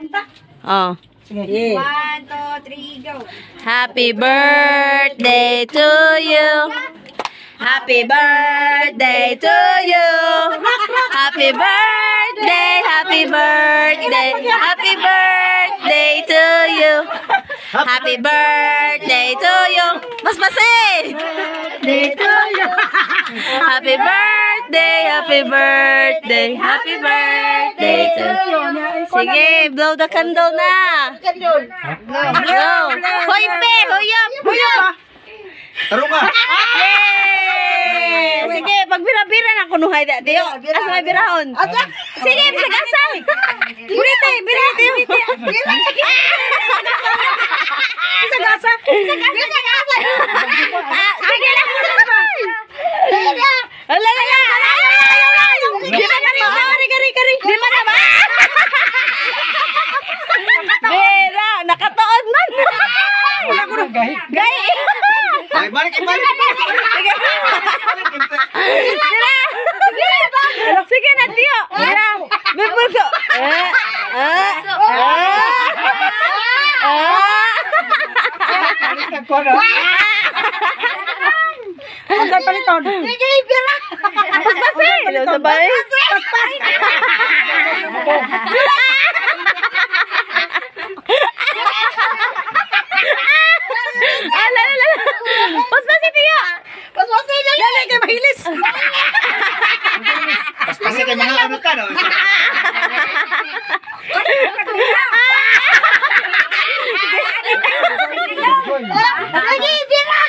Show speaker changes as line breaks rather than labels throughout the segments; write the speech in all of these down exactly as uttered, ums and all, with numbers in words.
Oh.
Sige.
One, two, three, go.
Happy birthday to you. Happy birthday to you. Happy birthday, happy birthday, happy birthday to you. Happy birthday to you. Mas masih. Birthday to you. Happy birthday, happy birthday, happy birthday to you. Sige, blow the candle na.
Candle.
Blow. Hoy pe, hoyap. Hoyap.
Taro ka.
Yay! Sige, pagbira-bira na kunuhay da tiyo. Asa may birahon? Sige, sagasa. Birite, birite. Sagasa. Sagasa. Sige na. Ala la la. Di ba kari kari kari kari? Di ba na ba? Bera, nakatuod man.
Gahi.
Gahi.
Ay, balik, balik.
Sige na, tiyo. Mira. Bibul ko. Eh. Ah. Ah.
Balik ko na.
Ang paliton.
Sige, pira.
Paspasi. Sabay.
Paspas.
Ala, ala. Paspasi, tiyo.
Paspasi na
Dali kay mahilis.
Kasi kay mga ano ka, no?
Sige, pira.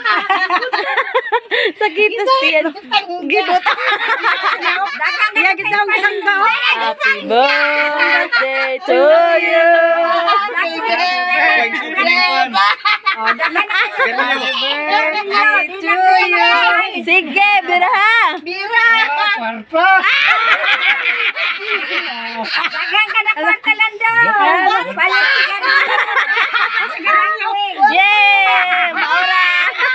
Sakit na siyan. Gibot.
Iya kita ang isang tao.
Happy birthday to you.
Happy birthday
To you. Sige, biraha.
Bira.
Kwarta.
Dagang ka na kwarta lang daw. Palitan.
Yay! Maura!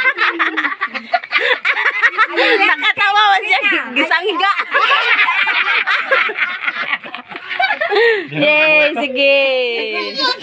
Nakatawa mo siya. Gisangga. Yay! Sige.